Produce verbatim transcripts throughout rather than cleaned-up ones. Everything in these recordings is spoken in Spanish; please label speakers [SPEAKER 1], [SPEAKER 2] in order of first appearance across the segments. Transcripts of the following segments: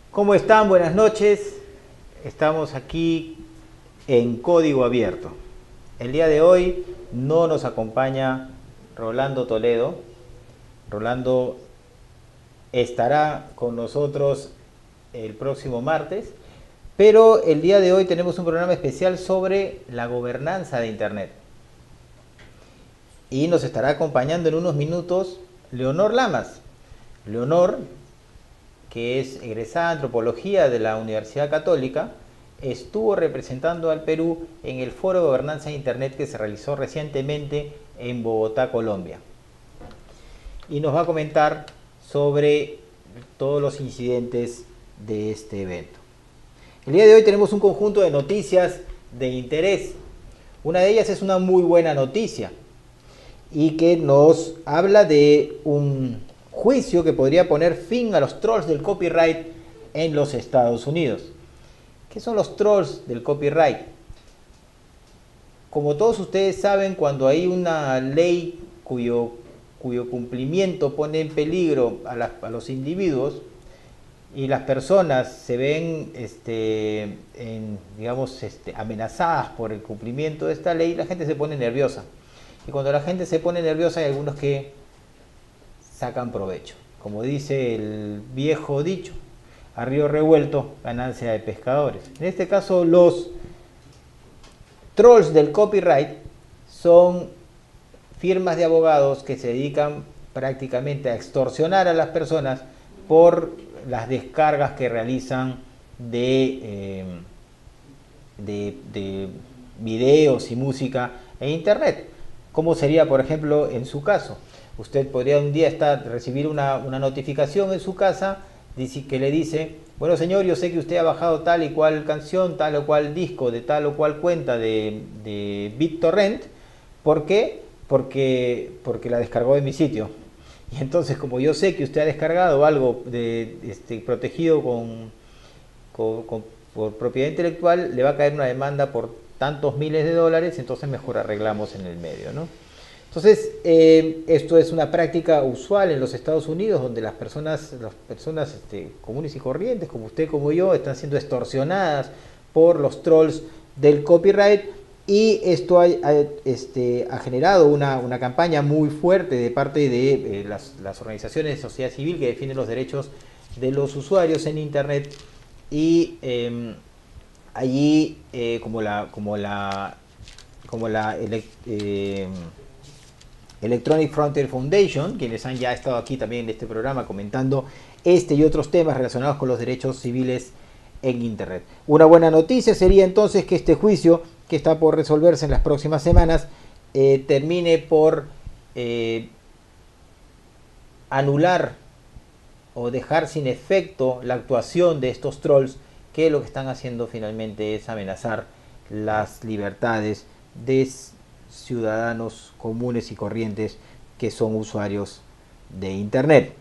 [SPEAKER 1] ¿Cómo están? Buenas noches. Estamos aquí en Código Abierto. El día de hoy no nos acompaña Rolando Toledo. Rolando estará con nosotros el próximo martes, pero el día de hoy tenemos un programa especial sobre la gobernanza de Internet. Y nos estará acompañando en unos minutos Leonor Lamas. Leonor, que es egresada de Antropología de la Universidad Católica, estuvo representando al Perú en el Foro de Gobernanza de Internet que se realizó recientemente en Bogotá, Colombia. Y nos va a comentar sobre todos los incidentes de este evento. El día de hoy tenemos un conjunto de noticias de interés. Una de ellas es una muy buena noticia y que nos habla de un juicio que podría poner fin a los trolls del copyright en los Estados Unidos. ¿Qué son los trolls del copyright? Como todos ustedes saben, cuando hay una ley cuyo, cuyo cumplimiento pone en peligro a, las, a los individuos y las personas se ven este, en, digamos, este, amenazadas por el cumplimiento de esta ley, la gente se pone nerviosa. Y cuando la gente se pone nerviosa hay algunos que sacan provecho. Como dice el viejo dicho, a río revuelto, ganancia de pescadores. En este caso, los trolls del copyright son firmas de abogados que se dedican prácticamente a extorsionar a las personas por las descargas que realizan de, eh, de, de videos y música en Internet. ¿Cómo sería, por ejemplo, en su caso? Usted podría un día estar, recibir una, una notificación en su casa que le dice: bueno, señor, yo sé que usted ha bajado tal y cual canción, tal o cual disco, de tal o cual cuenta de, de BitTorrent. ¿Por qué? Porque, porque la descargó de mi sitio. Y entonces, como yo sé que usted ha descargado algo de, este, protegido con, con, con, por propiedad intelectual, le va a caer una demanda por tantos miles de dólares, entonces mejor arreglamos en el medio, ¿no? Entonces, eh, esto es una práctica usual en los Estados Unidos, donde las personas, las personas este, comunes y corrientes, como usted, como yo, están siendo extorsionadas por los trolls del copyright, y esto ha, ha, este, ha generado una, una campaña muy fuerte de parte de eh, las, las organizaciones de sociedad civil que defienden los derechos de los usuarios en Internet, y eh, allí, eh, como la, como la, como la eh, Electronic Frontier Foundation, quienes han ya estado aquí también en este programa comentando este y otros temas relacionados con los derechos civiles en Internet. Una buena noticia sería entonces que este juicio, que está por resolverse en las próximas semanas, eh, termine por eh, anular o dejar sin efecto la actuación de estos trolls, que lo que están haciendo finalmente es amenazar las libertades de ciudadanos comunes y corrientes que son usuarios de Internet.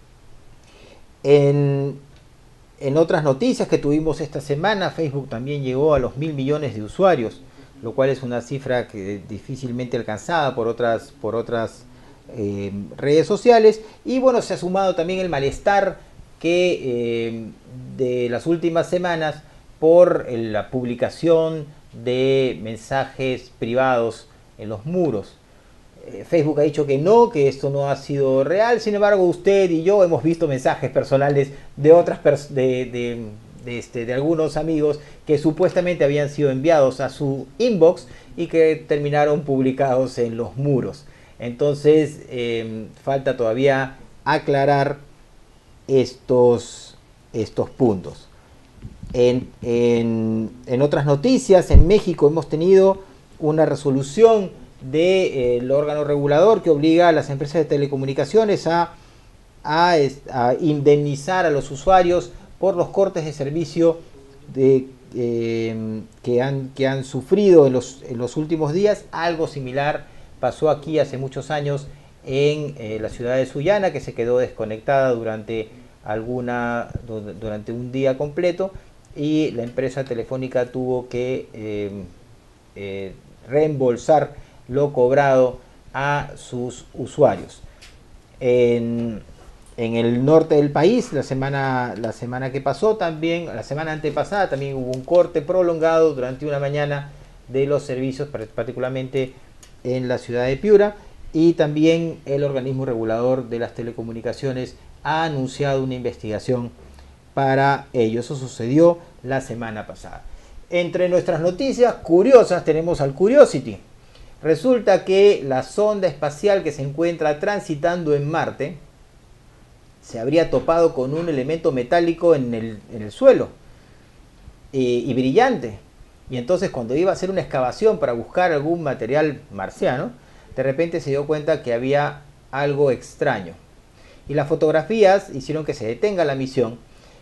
[SPEAKER 1] En, en otras noticias que tuvimos esta semana, Facebook también llegó a los mil millones de usuarios, lo cual es una cifra que difícilmente alcanzada por otras, por otras eh, redes sociales. Y bueno, se ha sumado también el malestar que eh, de las últimas semanas por la publicación de mensajes privados en los muros. Eh, Facebook ha dicho que no, que esto no ha sido real. Sin embargo, usted y yo hemos visto mensajes personales de otras pers de, de, de, este, de algunos amigos que supuestamente habían sido enviados a su inbox y que terminaron publicados en los muros. Entonces, eh, falta todavía aclarar estos, estos puntos. En, en, en otras noticias, en México hemos tenido una resolución del eh, órgano regulador que obliga a las empresas de telecomunicaciones a, a, a indemnizar a los usuarios por los cortes de servicio de, eh, que, han, que han sufrido en los, en los últimos días. Algo similar pasó aquí hace muchos años en eh, la ciudad de Sullana, que se quedó desconectada durante, alguna, durante un día completo, y la empresa telefónica tuvo que eh, eh, reembolsar lo cobrado a sus usuarios. En, en el norte del país, la semana, la semana que pasó también, la semana antepasada también hubo un corte prolongado durante una mañana de los servicios, particularmente en la ciudad de Piura, y también el organismo regulador de las telecomunicaciones ha anunciado una investigación para ello. Eso sucedió la semana pasada. Entre nuestras noticias curiosas tenemos al Curiosity. Resulta que la sonda espacial que se encuentra transitando en Marte se habría topado con un elemento metálico en el, en el suelo eh, y brillante. Y entonces cuando iba a hacer una excavación para buscar algún material marciano, de repente se dio cuenta que había algo extraño. Y las fotografías hicieron que se detenga la misión.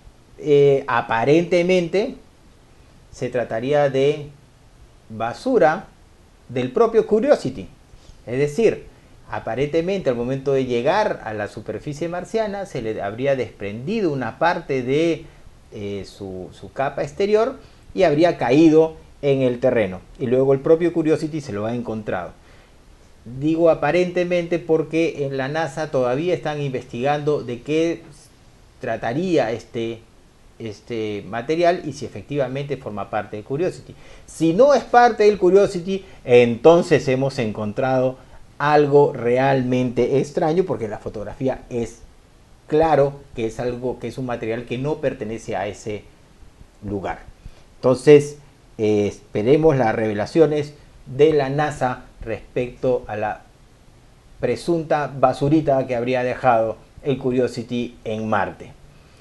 [SPEAKER 1] Eh, aparentemente se trataría de basura del propio Curiosity. Es decir, aparentemente al momento de llegar a la superficie marciana se le habría desprendido una parte de eh, su, su capa exterior y habría caído en el terreno. Y luego el propio Curiosity se lo ha encontrado. Digo aparentemente porque en la NASA todavía están investigando de qué trataría este, este material y si efectivamente forma parte del Curiosity. Si no es parte del Curiosity, entonces hemos encontrado algo realmente extraño, porque la fotografía es claro que es algo que es un material que no pertenece a ese lugar. Entonces eh, esperemos las revelaciones de la NASA respecto a la presunta basurita que habría dejado el Curiosity en Marte.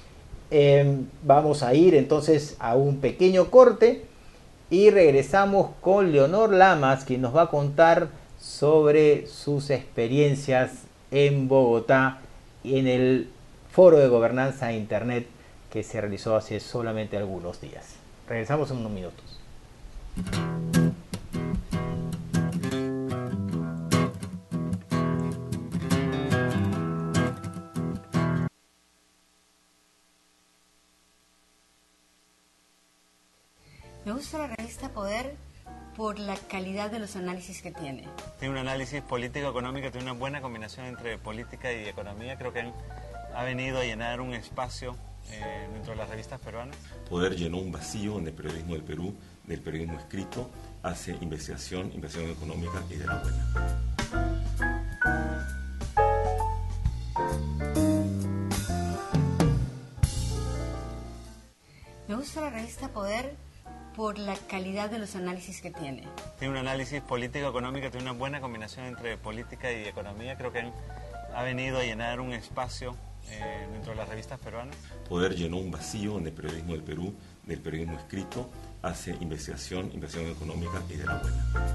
[SPEAKER 1] Eh, vamos a ir entonces a un pequeño corte y regresamos con Leonor Lamas, quien nos va a contar sobre sus experiencias en Bogotá y en el Foro de Gobernanza e Internet que se realizó hace solamente algunos días. Regresamos en unos minutos.
[SPEAKER 2] Me gusta la revista Poder por la calidad de los análisis que tiene.
[SPEAKER 3] Tiene un análisis político-económico, tiene una buena combinación entre política y economía. Creo que ha venido a llenar un espacio eh, dentro de las revistas peruanas.
[SPEAKER 4] Poder llenó un vacío en el periodismo del Perú, del periodismo escrito, hace investigación, investigación económica y de la buena.
[SPEAKER 2] Me gusta la revista Poder por la calidad de los análisis que tiene.
[SPEAKER 3] Tiene un análisis político-económico, tiene una buena combinación entre política y economía. Creo que ha venido a llenar un espacio eh, dentro de las revistas peruanas.
[SPEAKER 4] Poder llenó un vacío en el periodismo del Perú, del periodismo escrito, hace investigación, investigación económica y de la buena.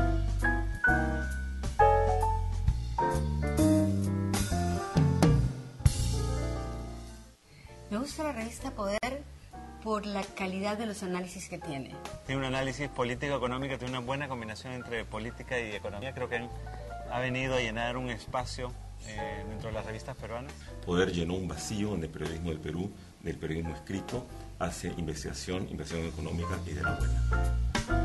[SPEAKER 2] Me gusta la revista Poder por la calidad de los análisis que tiene.
[SPEAKER 3] Tiene un análisis político-económico, tiene una buena combinación entre política y economía. Creo que ha venido a llenar un espacio eh, dentro de las revistas peruanas.
[SPEAKER 4] Poder llenó un vacío en el periodismo del Perú, del periodismo escrito, hace investigación, investigación económica y de la buena.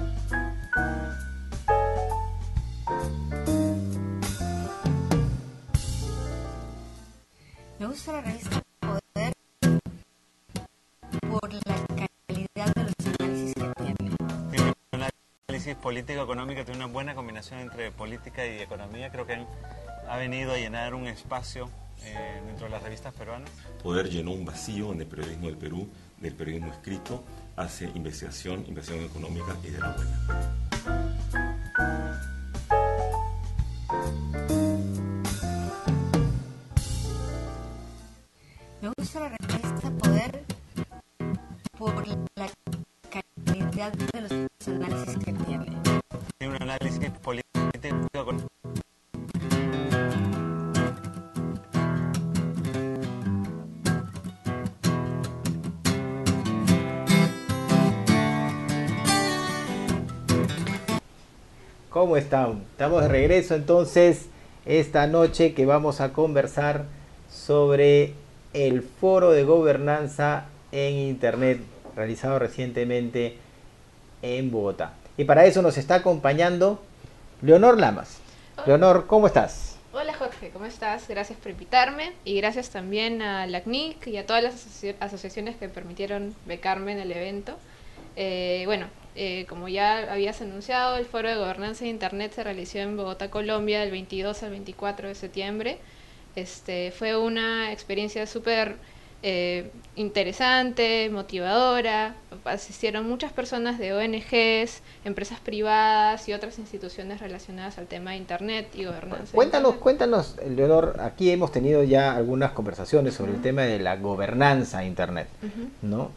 [SPEAKER 2] Me gusta la revista Poder por la calidad de los análisis que tiene.
[SPEAKER 3] Tiene un análisis político-económico, tiene una buena combinación entre política y economía. Creo que ha venido a llenar un espacio eh, dentro de las revistas peruanas.
[SPEAKER 4] Poder llenó un vacío en el periodismo del Perú, del periodismo escrito, hace investigación, investigación económica y de la buena.
[SPEAKER 2] Me gusta la revista Poder por la calidad de los análisis que tiene.
[SPEAKER 3] Tiene un análisis político-económico.
[SPEAKER 1] ¿Cómo están? Estamos de regreso entonces esta noche que vamos a conversar sobre el Foro de Gobernanza en Internet realizado recientemente en Bogotá. Y para eso nos está acompañando Leonor Lamas.
[SPEAKER 5] Hola.
[SPEAKER 1] Leonor, ¿cómo estás?
[SPEAKER 5] Hola Jorge, Jorge, ¿cómo estás? Gracias por invitarme y gracias también a la C N I C y a todas las asoci asociaciones que permitieron becarme en el evento. Eh, bueno, eh, como ya habías anunciado, el Foro de Gobernanza de Internet se realizó en Bogotá, Colombia, del veintidós al veinticuatro de septiembre. Este, fue una experiencia súper eh, interesante, motivadora. Asistieron muchas personas de O N Ges, empresas privadas y otras instituciones relacionadas al tema de Internet y gobernanza.
[SPEAKER 1] Cuéntanos, cuéntanos, Leonor, aquí hemos tenido ya algunas conversaciones sobre uh-huh. el tema de la gobernanza de Internet, uh-huh. ¿no?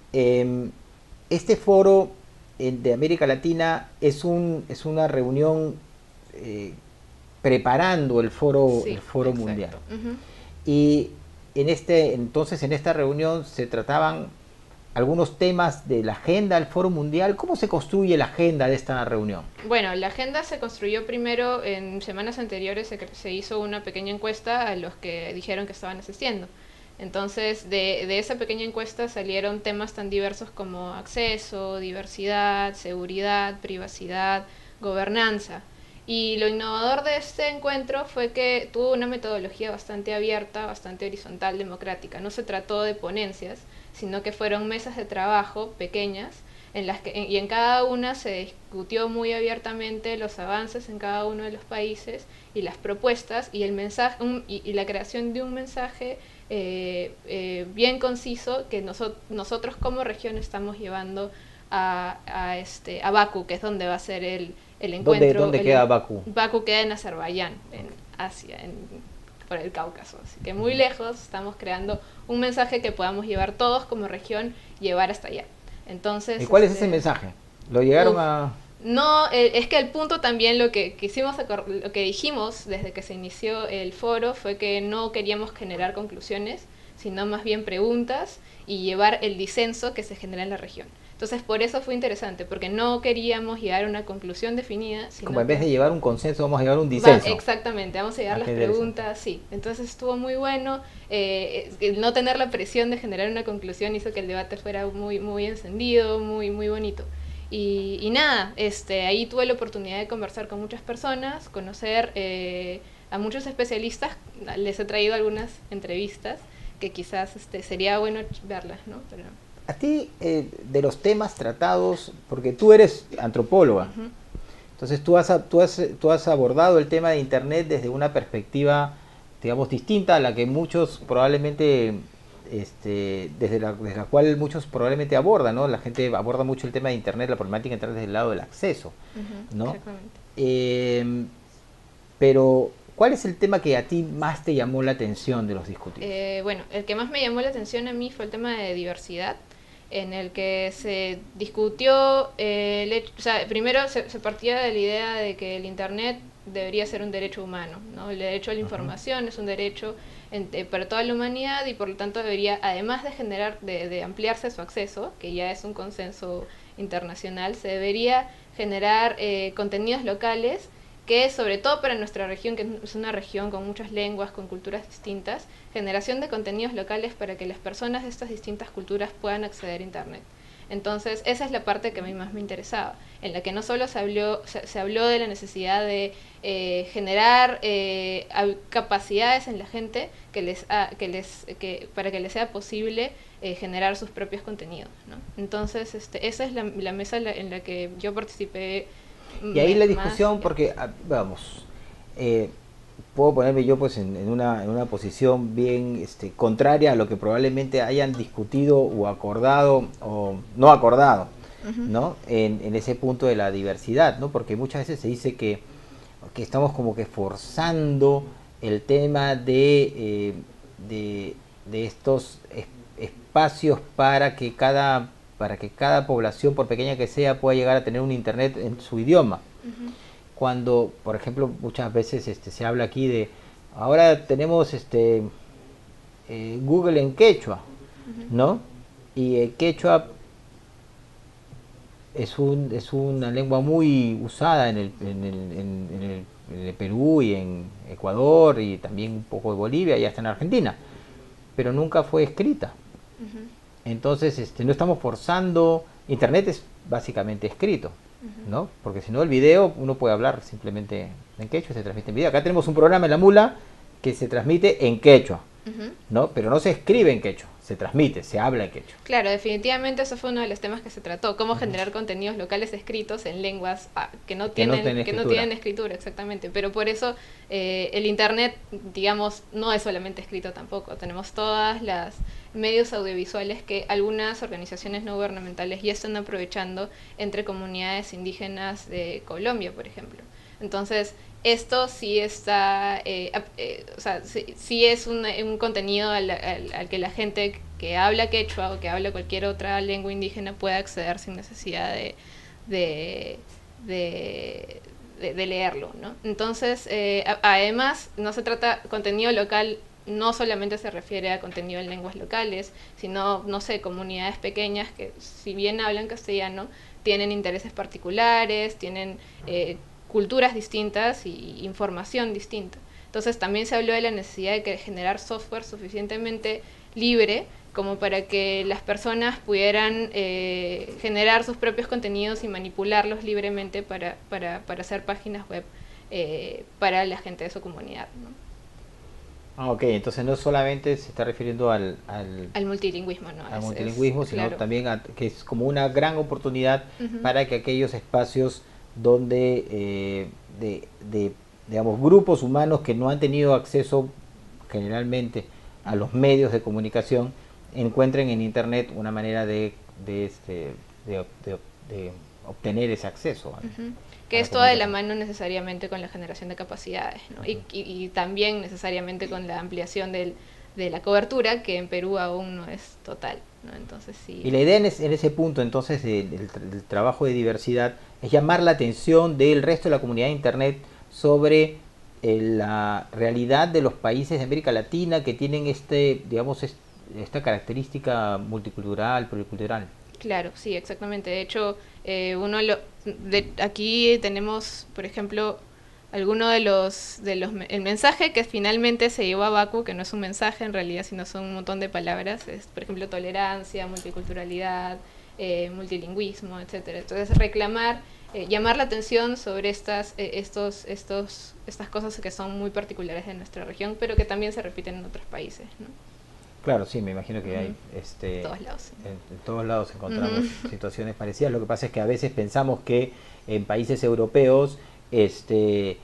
[SPEAKER 1] Eh, este foro eh, de América Latina es, un, es una reunión eh, preparando el foro, sí, el foro exacto. mundial. Uh-huh. Y en este, entonces en esta reunión se trataban algunos temas de la agenda del foro mundial. ¿Cómo se construye la agenda de esta reunión?
[SPEAKER 5] Bueno, la agenda se construyó primero, en semanas anteriores se, se hizo una pequeña encuesta a los que dijeron que estaban asistiendo. Entonces, de, de esa pequeña encuesta salieron temas tan diversos como acceso, diversidad, seguridad, privacidad, gobernanza. Y lo innovador de este encuentro fue que tuvo una metodología bastante abierta, bastante horizontal, democrática. No se trató de ponencias, sino que fueron mesas de trabajo pequeñas, en las que, y en cada una se discutió muy abiertamente los avances en cada uno de los países y las propuestas y, el mensaje, un, y, y la creación de un mensaje eh, eh, bien conciso que noso nosotros como región estamos llevando a, a, este, a Bakú, que es donde va a ser el, el encuentro.
[SPEAKER 1] ¿Dónde, dónde
[SPEAKER 5] el,
[SPEAKER 1] queda Bakú?
[SPEAKER 5] Bakú queda en Azerbaiyán, en Asia, en, por el Cáucaso, así que muy lejos. Estamos creando un mensaje que podamos llevar todos como región, llevar hasta allá. Entonces,
[SPEAKER 1] ¿y cuál
[SPEAKER 5] este,
[SPEAKER 1] es ese mensaje? ¿Lo llegaron uf, a...?
[SPEAKER 5] No, eh, es que el punto también, lo que quisimos, lo que dijimos desde que se inició el foro fue que no queríamos generar conclusiones, sino más bien preguntas y llevar el disenso que se genera en la región. Entonces, por eso fue interesante, porque no queríamos llegar a una conclusión definida, sino
[SPEAKER 1] como en vez
[SPEAKER 5] que,
[SPEAKER 1] de llevar un consenso, vamos a llevar un disenso.
[SPEAKER 5] Va, exactamente, vamos a llevar las preguntas, sí. Entonces estuvo muy bueno. Eh, el no tener la presión de generar una conclusión hizo que el debate fuera muy, muy encendido, muy, muy bonito. Y, y nada, este, ahí tuve la oportunidad de conversar con muchas personas, conocer eh, a muchos especialistas. Les he traído algunas entrevistas que quizás este, sería bueno verlas, ¿no? Pero,
[SPEAKER 1] a ti, eh, de los temas tratados, porque tú eres antropóloga, uh-huh. entonces tú has, tú, has, tú has abordado el tema de Internet desde una perspectiva, digamos, distinta a la que muchos probablemente, este, desde, la, desde la cual muchos probablemente abordan, ¿no? La gente aborda mucho el tema de Internet, la problemática de Internet desde el lado del acceso, uh-huh. ¿no?
[SPEAKER 5] Exactamente.
[SPEAKER 1] Eh, pero, ¿cuál es el tema que a ti más te llamó la atención de los discutidos?
[SPEAKER 5] Eh, bueno, el que más me llamó la atención a mí fue el tema de diversidad, en el que se discutió, eh, el hecho, o sea, primero se, se partía de la idea de que el Internet debería ser un derecho humano, ¿no? El derecho a la información uh-huh. es un derecho en, eh, para toda la humanidad y por lo tanto debería, además de generar, de, de ampliarse su acceso, que ya es un consenso internacional, se debería generar eh, contenidos locales que sobre todo para nuestra región, que es una región con muchas lenguas, con culturas distintas, generación de contenidos locales para que las personas de estas distintas culturas puedan acceder a Internet. Entonces, esa es la parte que a mí más me interesaba, en la que no solo se habló, se, se habló de la necesidad de eh, generar eh, capacidades en la gente que les, ah, que les, que, para que les sea posible eh, generar sus propios contenidos, ¿no? Entonces, este, esa es la, la mesa en la, en la que yo participé.
[SPEAKER 1] Y ahí la discusión, porque, vamos, eh, puedo ponerme yo pues en, en, una, en una posición bien este, contraria a lo que probablemente hayan discutido o acordado o no acordado, uh-huh. ¿no? En, en ese punto de la diversidad, ¿no? Porque muchas veces se dice que, que estamos como que forzando el tema de, eh, de, de estos es, espacios para que cada... para que cada población, por pequeña que sea, pueda llegar a tener un Internet en su idioma. Uh-huh. Cuando, por ejemplo, muchas veces este, se habla aquí de, ahora tenemos este eh, Google en quechua, uh-huh. ¿no? Y el quechua es, un, es una lengua muy usada en el, en, el, en, en, el, en el Perú y en Ecuador y también un poco de Bolivia y hasta en Argentina, pero nunca fue escrita. Uh-huh. Entonces, este, no estamos forzando. Internet es básicamente escrito, uh-huh. ¿no? Porque si no, el video, uno puede hablar simplemente en quechua, se transmite en video. Acá tenemos un programa en La Mula que se transmite en quechua,
[SPEAKER 5] Ujú.
[SPEAKER 1] ¿no? Pero no se escribe en quechua, se transmite, se habla en quechua.
[SPEAKER 5] Claro, definitivamente eso fue uno de los temas que se trató, cómo generar contenidos locales escritos en lenguas ah, que no
[SPEAKER 1] Que no
[SPEAKER 5] tienen
[SPEAKER 1] tienen
[SPEAKER 5] que no
[SPEAKER 1] escritura.
[SPEAKER 5] tienen escritura, exactamente. Pero por eso eh, el internet, digamos, no es solamente escrito tampoco. Tenemos todas las medios audiovisuales que algunas organizaciones no gubernamentales ya están aprovechando entre comunidades indígenas de Colombia, por ejemplo. Entonces, esto sí está, eh, ap- eh, o sea, sí, sí es un, un contenido al, al- al que la gente que habla quechua o que habla cualquier otra lengua indígena pueda acceder sin necesidad de, de, de, de- de leerlo, ¿no? Entonces, eh, a- además, no se trata, contenido local no solamente se refiere a contenido en lenguas locales, sino, no sé, comunidades pequeñas que si bien hablan castellano, tienen intereses particulares, tienen eh, culturas distintas y información distinta. Entonces también se habló de la necesidad de que generar software suficientemente libre como para que las personas pudieran eh, generar sus propios contenidos y manipularlos libremente para, para, para hacer páginas web eh, para la gente de su comunidad, ¿no?
[SPEAKER 1] Ah, ok, entonces no solamente se está refiriendo al, al,
[SPEAKER 5] Al multilingüismo, ¿no?
[SPEAKER 1] al
[SPEAKER 5] Es-
[SPEAKER 1] multilingüismo,
[SPEAKER 5] es-
[SPEAKER 1] sino
[SPEAKER 5] claro.
[SPEAKER 1] también a- que es como una gran oportunidad
[SPEAKER 5] Ujú.
[SPEAKER 1] para que aquellos espacios donde, eh, de, de, digamos, grupos humanos que no han tenido acceso generalmente a los medios de comunicación, encuentren en Internet una manera de, de, este, de, de- de obtener ese acceso. ¿no?
[SPEAKER 5] Ujú.
[SPEAKER 1] A
[SPEAKER 5] Que
[SPEAKER 1] la
[SPEAKER 5] es toda de la
[SPEAKER 1] comunicación.
[SPEAKER 5] mano necesariamente con la generación de capacidades, ¿no? y, y, y también necesariamente con la ampliación del, de la cobertura, que en Perú aún no es total, ¿no? Entonces sí.
[SPEAKER 1] Y la idea en, es- en ese punto, entonces, del, del tra- del trabajo de diversidad, es llamar la atención del resto de la comunidad de Internet sobre eh, la realidad de los países de América Latina que tienen este, digamos, es- esta característica multicultural, pluricultural.
[SPEAKER 5] Claro, sí, exactamente. De hecho, eh, uno lo, de, aquí tenemos, por ejemplo, alguno de los, de los, me- el mensaje que finalmente se llevó a Baku, que no es un mensaje en realidad, sino son un montón de palabras, es, por ejemplo, tolerancia, multiculturalidad, eh, multilingüismo, etcétera. Entonces, reclamar, eh, llamar la atención sobre estas, eh, estos, estos, estas cosas que son muy particulares de nuestra región, pero que también se repiten en otros países, ¿no?
[SPEAKER 1] Claro, sí, me imagino que hay
[SPEAKER 5] Ujú.
[SPEAKER 1] este,
[SPEAKER 5] En todos lados, sí.
[SPEAKER 1] en, en todos lados encontramos
[SPEAKER 5] Ujú.
[SPEAKER 1] situaciones parecidas. Lo que pasa es que a veces pensamos que en países europeos este,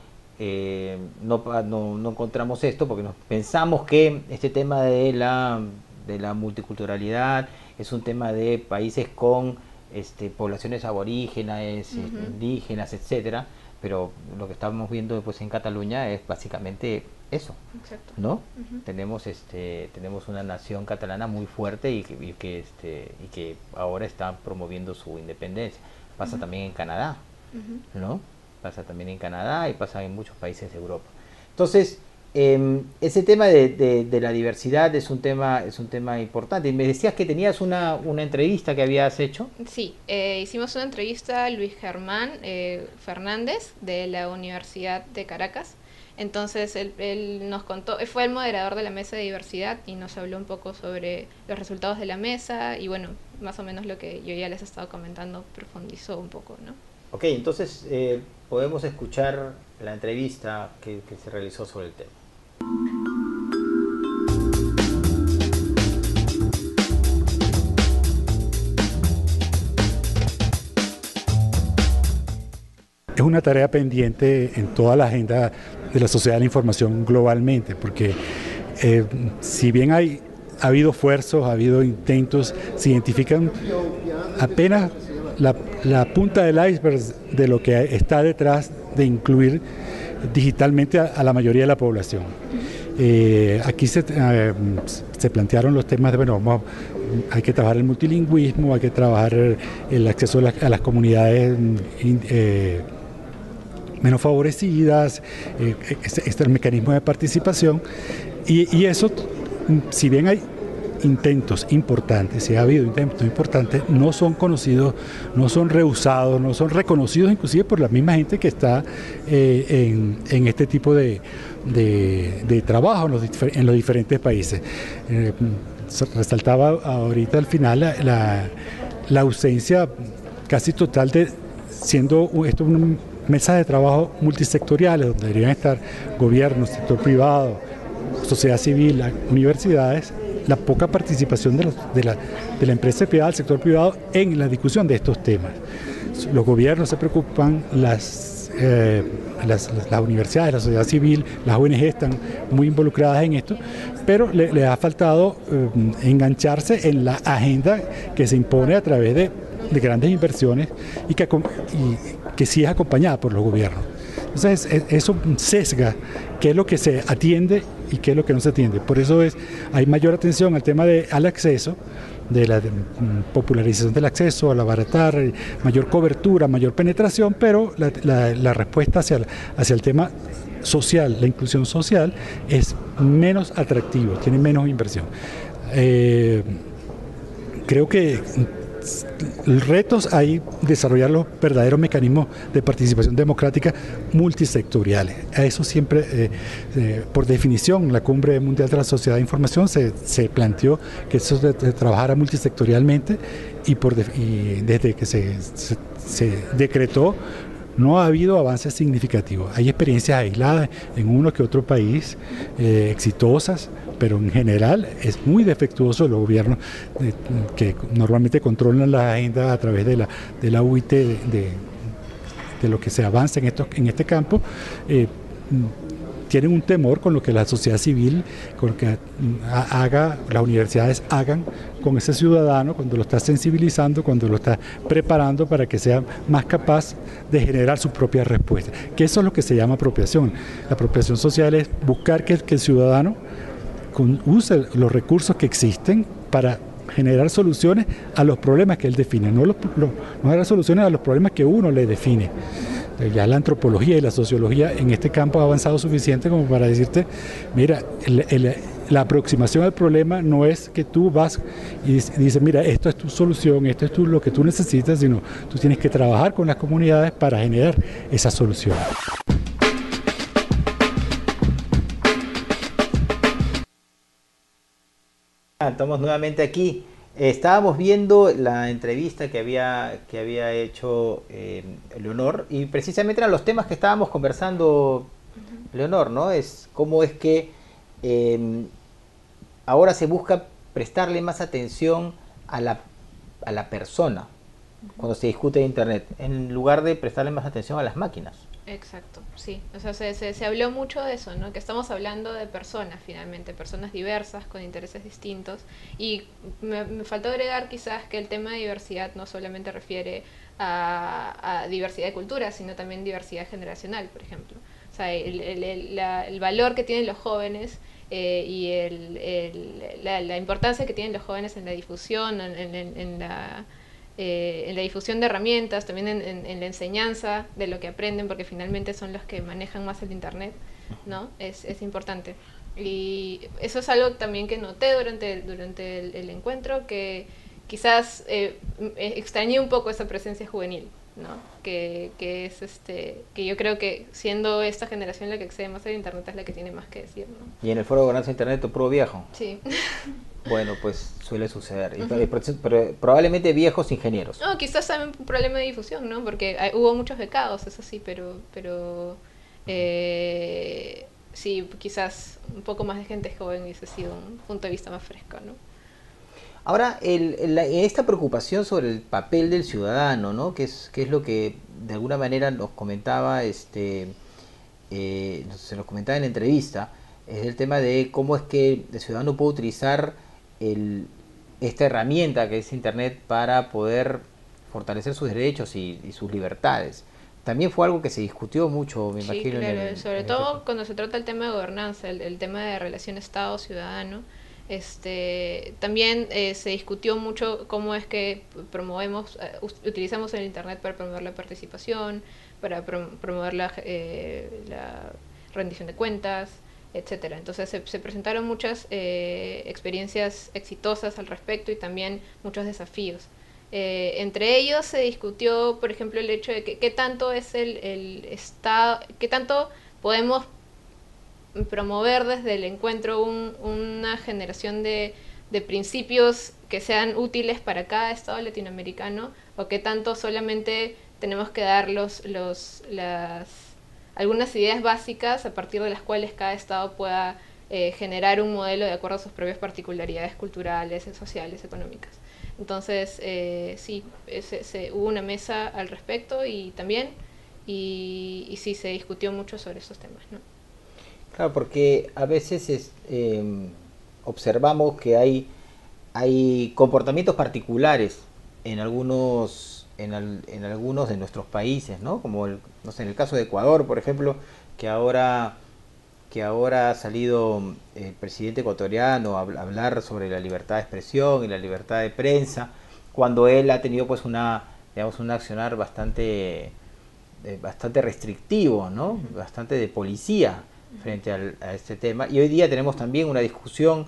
[SPEAKER 1] eh, no, pa- no, no encontramos esto porque nos pensamos que este tema de la, de la multiculturalidad es un tema de países con este, poblaciones aborígenas,
[SPEAKER 5] Ujú.
[SPEAKER 1] indígenas, etcétera. Pero lo que estamos viendo pues en Cataluña es básicamente eso.
[SPEAKER 5] Exacto.
[SPEAKER 1] ¿No?
[SPEAKER 5] Ujú.
[SPEAKER 1] Tenemos este tenemos una nación catalana muy fuerte y que, y que este y que ahora está promoviendo su independencia. Pasa
[SPEAKER 5] Ujú.
[SPEAKER 1] también en Canadá,
[SPEAKER 5] Ujú.
[SPEAKER 1] ¿no? Pasa también en Canadá y pasa en muchos países de Europa. Entonces, em, ese tema de, de- de la diversidad es un tema es un tema importante. Y me decías que tenías una, una entrevista que habías hecho.
[SPEAKER 5] Sí, eh, hicimos una entrevista a Luis Germán eh, Fernández de la Universidad de Caracas. Entonces él, él nos contó, él fue el moderador de la mesa de diversidad y nos habló un poco sobre los resultados de la mesa y bueno, más o menos lo que yo ya les he estado comentando, profundizó un poco, ¿no?
[SPEAKER 1] Ok, entonces eh, podemos escuchar la entrevista que, que se realizó sobre el tema.
[SPEAKER 6] Es una tarea pendiente en toda la agenda de la sociedad de la información globalmente, porque eh, si bien hay, ha habido esfuerzos, ha habido intentos, se identifican apenas la, la punta del iceberg de lo que está detrás de incluir digitalmente a, a la mayoría de la población. Eh, aquí se, eh, se plantearon los temas de, bueno, vamos, hay que trabajar el multilingüismo, hay que trabajar el acceso a, la, a las comunidades eh, menos favorecidas, eh, este, este es el mecanismo de participación, y, y eso, si bien hay intentos importantes, si ha habido intentos importantes, no son conocidos, no son rehusados, no son reconocidos inclusive por la misma gente que está eh, en, en este tipo de, de, de trabajo en los, en los diferentes países. Eh, resaltaba ahorita al final la, la, la ausencia casi total de, siendo esto un mesas de trabajo multisectoriales, donde deberían estar gobierno, sector privado, sociedad civil, las universidades, la poca participación de, los, de, la, de la empresa privada, del sector privado en la discusión de estos temas. Los gobiernos se preocupan, las, eh, las, las, las universidades, la sociedad civil, las O N G están muy involucradas en esto, pero le, le ha faltado eh, engancharse en la agenda que se impone a través de, de grandes inversiones y que, y que sí es acompañada por los gobiernos. Entonces eso sesga qué es lo que se atiende y qué es lo que no se atiende. Por eso es, hay mayor atención al tema de, al acceso, de la de, popularización del acceso, al abaratar, mayor cobertura, mayor penetración, pero la, la, la respuesta hacia el, hacia el tema social, la inclusión social, es menos atractivo, tiene menos inversión. Eh, creo que retos hay desarrollar los verdaderos mecanismos de participación democrática multisectoriales. A eso siempre, eh, eh, por definición, la Cumbre Mundial de la Sociedad de Información se, se planteó que eso se, se trabajara multisectorialmente y, por de, y desde que se, se, se decretó no ha habido avances significativos. Hay experiencias aisladas en uno que otro país, eh, exitosas, pero en general es muy defectuoso los gobiernos eh, que normalmente controlan la agenda a través de la, de la U I T, de, de, de lo que se avanza en, estos, en este campo. Eh, tienen un temor con lo que la sociedad civil, con lo que haga, las universidades hagan con ese ciudadano cuando lo está sensibilizando, cuando lo está preparando para que sea más capaz de generar su propia respuesta. Que eso es lo que se llama apropiación. La apropiación social es buscar que, que el ciudadano con, use los recursos que existen para generar soluciones a los problemas que él define, no, los, los, no generar soluciones a los problemas que uno le define. Ya la antropología y la sociología en este campo ha avanzado suficiente como para decirte, mira, el, el, la aproximación al problema no es que tú vas y dices, mira, esto es tu solución, esto es tu, lo que tú necesitas, sino tú tienes que trabajar con las comunidades para generar esa solución.
[SPEAKER 1] Estamos nuevamente aquí. Estábamos viendo la entrevista que había, que había hecho eh, Leonor, y precisamente eran los temas que estábamos conversando, uh-huh. Leonor, ¿no? Es cómo es que eh, ahora se busca prestarle más atención a la, a la persona uh-huh. cuando se discute de Internet, en lugar de prestarle más atención a las máquinas.
[SPEAKER 5] Exacto, sí. O sea, se, se, se habló mucho de eso, ¿no? Que estamos hablando de personas, finalmente, personas diversas, con intereses distintos. Y me, me faltó agregar quizás que el tema de diversidad no solamente refiere a, a diversidad de culturas, sino también diversidad generacional, por ejemplo. O sea, el, el, el, la, el valor que tienen los jóvenes eh, y el, el, la, la importancia que tienen los jóvenes en la difusión, en, en, en la... Eh, en la difusión de herramientas, también en, en, en la enseñanza de lo que aprenden, porque finalmente son los que manejan más el Internet, ¿no? Es, es importante. Y eso es algo también que noté durante, durante el, el encuentro, que quizás eh, extrañé un poco esa presencia juvenil, ¿no? Que, que es este que yo creo que siendo esta generación la que accede más al Internet es la que tiene más que decir, ¿no?
[SPEAKER 1] Y en el foro de gobernanza de Internet, tu puro viejo.
[SPEAKER 5] Sí.
[SPEAKER 1] Bueno, pues suele suceder.
[SPEAKER 5] Uh-huh.
[SPEAKER 1] Pero probablemente viejos ingenieros.
[SPEAKER 5] No, quizás también un problema de difusión, ¿no? Porque hay, hubo muchos becados, eso sí, pero pero eh, sí, quizás un poco más de gente joven hubiese sido un punto de vista más fresco, ¿no?
[SPEAKER 1] Ahora, el, el, esta preocupación sobre el papel del ciudadano, ¿no? Que es, que es lo que de alguna manera nos comentaba, este, eh, se nos comentaba en la entrevista, es el tema de cómo es que el ciudadano puede utilizar el, esta herramienta que es Internet para poder fortalecer sus derechos y, y sus libertades. También fue algo que se discutió mucho, me
[SPEAKER 5] sí,
[SPEAKER 1] imagino.
[SPEAKER 5] Claro,
[SPEAKER 1] en el,
[SPEAKER 5] sobre
[SPEAKER 1] en
[SPEAKER 5] todo
[SPEAKER 1] este...
[SPEAKER 5] cuando se trata el tema de gobernanza, el, el tema de relación Estado-ciudadano. Este, también eh, se discutió mucho cómo es que promovemos, uh, utilizamos el Internet para promover la participación, para prom promover la, eh, la rendición de cuentas, etcétera. Entonces se, se presentaron muchas eh, experiencias exitosas al respecto y también muchos desafíos. Eh, entre ellos se discutió, por ejemplo, el hecho de que qué tanto es el, el Estado, qué tanto podemos promover desde el encuentro un, una generación de, de principios que sean útiles para cada Estado latinoamericano, o qué tanto solamente tenemos que dar los, los, las, algunas ideas básicas a partir de las cuales cada Estado pueda eh, generar un modelo de acuerdo a sus propias particularidades culturales, sociales, económicas. Entonces, eh, sí, se, se, hubo una mesa al respecto y también, y, y sí, se discutió mucho sobre esos temas, ¿no?
[SPEAKER 1] Claro, porque a veces es, eh, observamos que hay, hay comportamientos particulares en algunos, en, al, en algunos de nuestros países, ¿no? Como el, no sé, en el caso de Ecuador, por ejemplo, que ahora, que ahora ha salido el presidente ecuatoriano a hablar sobre la libertad de expresión y la libertad de prensa, cuando él ha tenido pues una, digamos, un accionar bastante, eh, bastante restrictivo, ¿no? Bastante de policía frente al, a este tema. Y hoy día tenemos también una discusión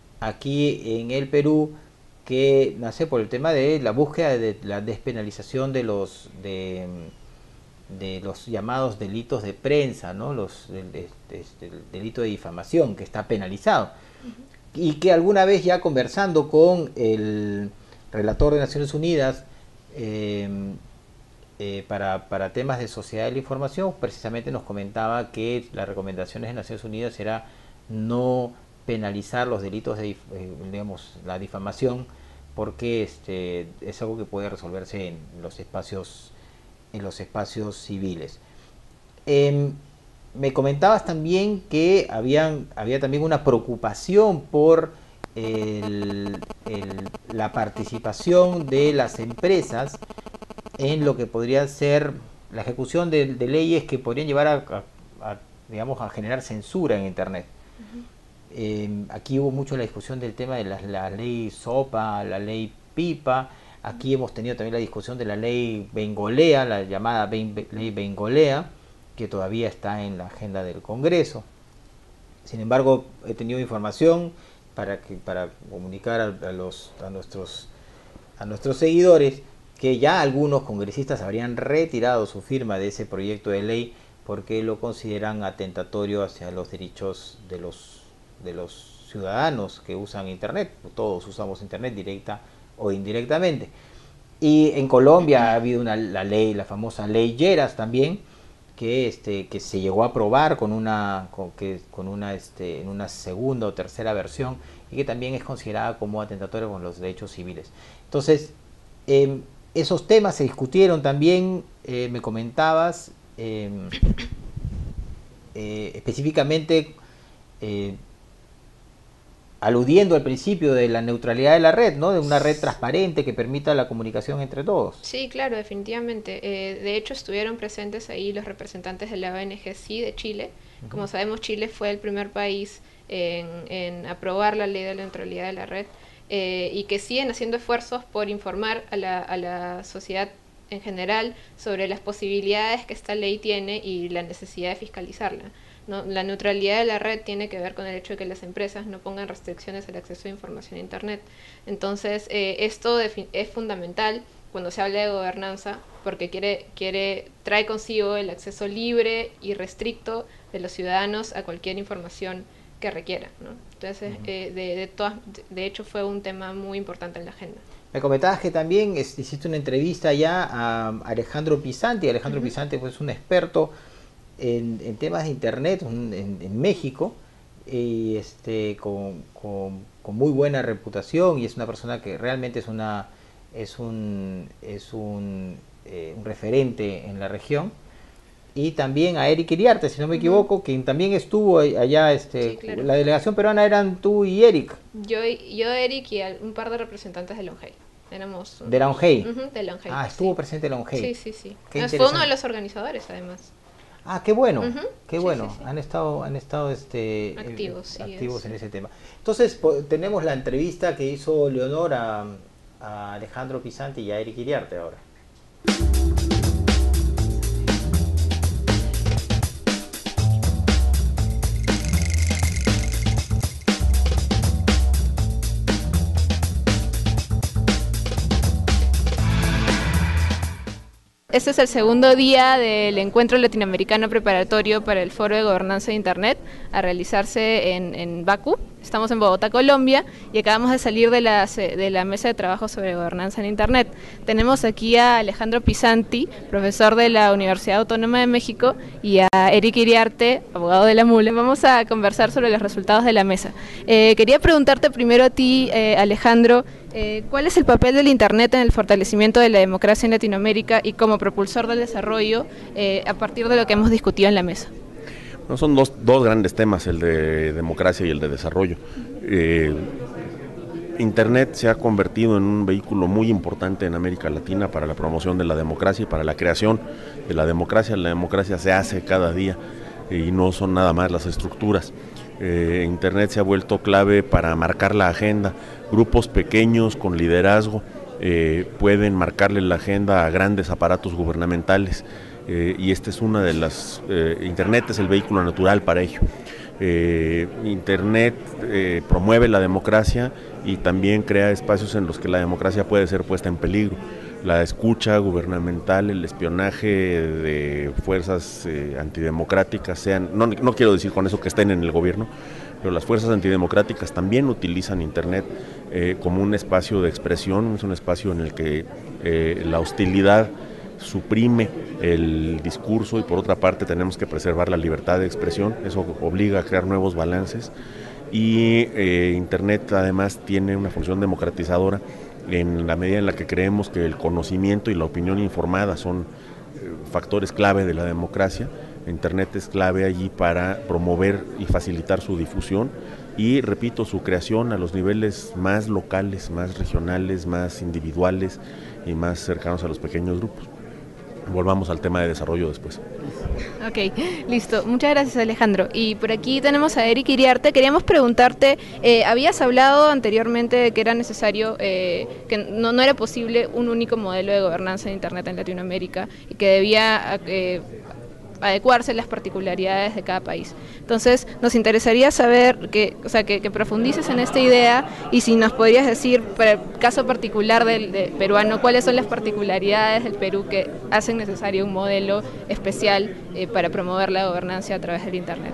[SPEAKER 1] aquí en el Perú que nace por el tema de la búsqueda de la despenalización de los de, de los llamados delitos de prensa, ¿no? Los el, el, el delito de difamación, que está penalizado. Uh-huh. Y que alguna vez, ya conversando con el relator de Naciones Unidas eh, eh, para, para temas de sociedad de la información, precisamente nos comentaba que las recomendaciones de Naciones Unidas era no penalizar los delitos de, eh, digamos, la difamación, porque este es algo que puede resolverse en los espacios en los espacios civiles. Eh, me comentabas también que habían, había también una preocupación por el, el, la participación de las empresas en lo que podría ser la ejecución de, de leyes que podrían llevar a, a, a, digamos, a generar censura en Internet. Uh-huh. Eh, aquí hubo mucho la discusión del tema de la, la ley SOPA, la ley PIPA. Aquí hemos tenido también la discusión de la ley Bengolea, la llamada ley Bengolea, que todavía está en la agenda del Congreso. Sin embargo, he tenido información para que para comunicar a, a los a nuestros a nuestros seguidores que ya algunos congresistas habrían retirado su firma de ese proyecto de ley porque lo consideran atentatorio hacia los derechos de los de los ciudadanos que usan Internet. Todos usamos Internet, directa o indirectamente. Y en Colombia ha habido una la ley, la famosa ley Lleras también, que este que se llegó a aprobar con una con que con una este en una segunda o tercera versión y que también es considerada como atentatoria con los derechos civiles. Entonces, eh, esos temas se discutieron también, eh, me comentabas, eh, eh, específicamente eh, aludiendo al principio de la neutralidad de la red, ¿no? De una red transparente que permita la comunicación entre todos.
[SPEAKER 5] Sí, claro, definitivamente. Eh, de hecho, estuvieron presentes ahí los representantes de la O N G C I de Chile. Uh-huh. Como sabemos, Chile fue el primer país en, en aprobar la ley de la neutralidad de la red eh, y que siguen haciendo esfuerzos por informar a la, a la sociedad en general sobre las posibilidades que esta ley tiene y la necesidad de fiscalizarla. ¿No? La neutralidad de la red tiene que ver con el hecho de que las empresas no pongan restricciones al acceso a información a Internet. Entonces, eh, esto es fundamental cuando se habla de gobernanza, porque quiere, quiere, trae consigo el acceso libre y restricto de los ciudadanos a cualquier información que requieran, ¿no? Entonces, uh-huh. eh, de, de, todas, de hecho, fue un tema muy importante en la agenda.
[SPEAKER 1] Me comentabas que también es, hiciste una entrevista ya a Alejandro Pisanti. Alejandro uh-huh. Pisanti pues, es un experto En, en temas de Internet en, en México y este con, con, con muy buena reputación y es una persona que realmente es una es un es un, eh, un referente en la región. Y también a Eric Iriarte, si no me uh-huh. equivoco, quien también estuvo allá, este, sí, claro. La delegación peruana eran tú y Eric.
[SPEAKER 5] Yo, yo Eric y un par de representantes de Longhey. Éramos
[SPEAKER 1] de Longhey.
[SPEAKER 5] Uh-huh, de Longhey.
[SPEAKER 1] Ah, estuvo
[SPEAKER 5] sí.
[SPEAKER 1] presente Longhey.
[SPEAKER 5] Sí, sí, sí. Fue uno de los organizadores, además.
[SPEAKER 1] Ah, qué bueno, uh-huh. qué bueno.
[SPEAKER 5] Sí, sí, sí.
[SPEAKER 1] Han estado, han estado este,
[SPEAKER 5] activos,
[SPEAKER 1] eh,
[SPEAKER 5] sí,
[SPEAKER 1] activos
[SPEAKER 5] es.
[SPEAKER 1] en ese tema. Entonces po- tenemos la entrevista que hizo Leonor a, a Alejandro Pisanti y a Eric Iriarte ahora.
[SPEAKER 5] este es el segundo día del encuentro latinoamericano preparatorio para el Foro de Gobernanza de Internet a realizarse en, en Bakú. Estamos en Bogotá, Colombia, y acabamos de salir de la, de la mesa de trabajo sobre gobernanza en Internet. Tenemos aquí a Alejandro Pisanti, profesor de la Universidad Autónoma de México, y a Eric Iriarte, abogado de la MULE. Vamos a conversar sobre los resultados de la mesa. Eh, quería preguntarte primero a ti, eh, Alejandro, eh, ¿cuál es el papel del Internet en el fortalecimiento de la democracia en Latinoamérica y como propulsor del desarrollo eh, a partir de lo que hemos discutido en la mesa?
[SPEAKER 7] No, son dos, dos grandes temas, el de democracia y el de desarrollo. Eh, Internet se ha convertido en un vehículo muy importante en América Latina para la promoción de la democracia y para la creación de la democracia. La democracia se hace cada día y no son nada más las estructuras. Eh, Internet se ha vuelto clave para marcar la agenda. Grupos pequeños con liderazgo eh, pueden marcarle la agenda a grandes aparatos gubernamentales. Eh, y esta es una de las, eh, Internet es el vehículo natural para ello. Eh, Internet eh, promueve la democracia y también crea espacios en los que la democracia puede ser puesta en peligro. La escucha gubernamental, el espionaje de fuerzas eh, antidemocráticas, sean, no, no quiero decir con eso que estén en el gobierno, pero las fuerzas antidemocráticas también utilizan Internet eh, como un espacio de expresión, es un espacio en el que eh, la hostilidad suprime el discurso y por otra parte tenemos que preservar la libertad de expresión. Eso obliga a crear nuevos balances y eh, Internet además tiene una función democratizadora en la medida en la que creemos que el conocimiento y la opinión informada son eh, factores clave de la democracia. Internet es clave allí para promover y facilitar su difusión y, repito, su creación a los niveles más locales, más regionales, más individuales y más cercanos a los pequeños grupos. Volvamos al tema de desarrollo después.
[SPEAKER 5] Ok, listo. Muchas gracias, Alejandro. Y por aquí tenemos a Eric Iriarte. Queríamos preguntarte, eh, habías hablado anteriormente de que era necesario, eh, que no, no era posible un único modelo de gobernanza de Internet en Latinoamérica y que debía eh, adecuarse a las particularidades de cada país. Entonces, nos interesaría saber, que, o sea, que, que profundices en esta idea y si nos podrías decir, para el caso particular del de peruano, cuáles son las particularidades del Perú que hacen necesario un modelo especial eh, para promover la gobernanza a través del Internet.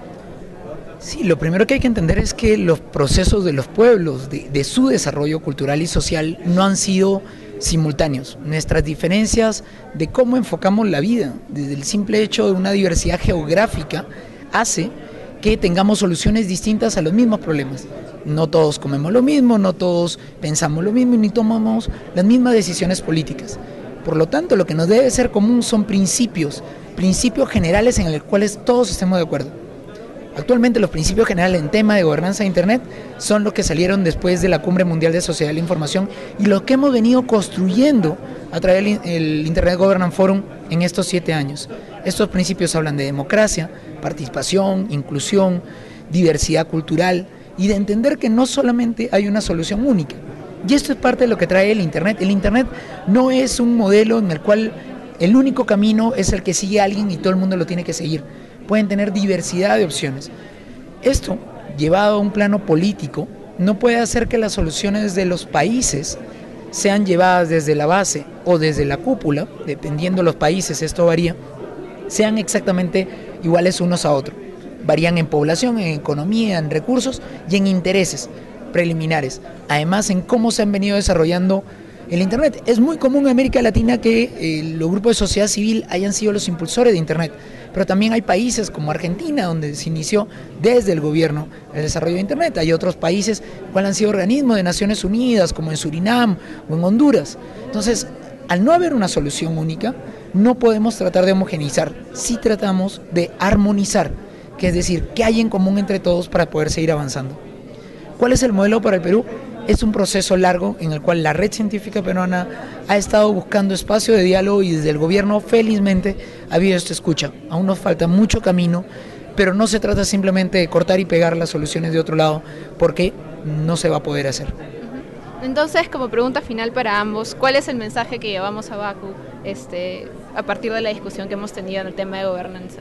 [SPEAKER 8] Sí, lo primero que hay que entender es que los procesos de los pueblos, de, de su desarrollo cultural y social, no han sido simultáneos. Nuestras diferencias de cómo enfocamos la vida, desde el simple hecho de una diversidad geográfica, hace que tengamos soluciones distintas a los mismos problemas. No todos comemos lo mismo, no todos pensamos lo mismo y ni tomamos las mismas decisiones políticas. Por lo tanto, lo que nos debe ser común son principios, principios generales en los cuales todos estemos de acuerdo. Actualmente los principios generales en tema de gobernanza de Internet son los que salieron después de la Cumbre Mundial de Sociedad de la Información y lo que hemos venido construyendo a través del Internet Governance Forum en estos siete años. Estos principios hablan de democracia, participación, inclusión, diversidad cultural y de entender que no solamente hay una solución única. Y esto es parte de lo que trae el Internet. El Internet no es un modelo en el cual el único camino es el que sigue a alguien y todo el mundo lo tiene que seguir. Pueden tener diversidad de opciones. Esto, llevado a un plano político, no puede hacer que las soluciones de los países sean llevadas desde la base o desde la cúpula, dependiendo de los países, esto varía, sean exactamente iguales unos a otros. Varían en población, en economía, en recursos y en intereses preliminares. Además, en cómo se han venido desarrollando el Internet. Es muy común en América Latina que eh, los grupos de sociedad civil hayan sido los impulsores de Internet, pero también hay países como Argentina, donde se inició desde el gobierno el desarrollo de Internet. Hay otros países cuales han sido organismos de Naciones Unidas, como en Surinam o en Honduras. Entonces, al no haber una solución única, no podemos tratar de homogeneizar, sí tratamos de armonizar, que es decir, qué hay en común entre todos para poder seguir avanzando. ¿Cuál es el modelo para el Perú? Es un proceso largo en el cual la Red Científica Peruana ha estado buscando espacio de diálogo y desde el gobierno felizmente ha habido esta escucha. Aún nos falta mucho camino, pero no se trata simplemente de cortar y pegar las soluciones de otro lado, porque no se va a poder hacer.
[SPEAKER 5] Entonces, como pregunta final para ambos, ¿cuál es el mensaje que llevamos a Bakú este, a partir de la discusión que hemos tenido en el tema de gobernanza?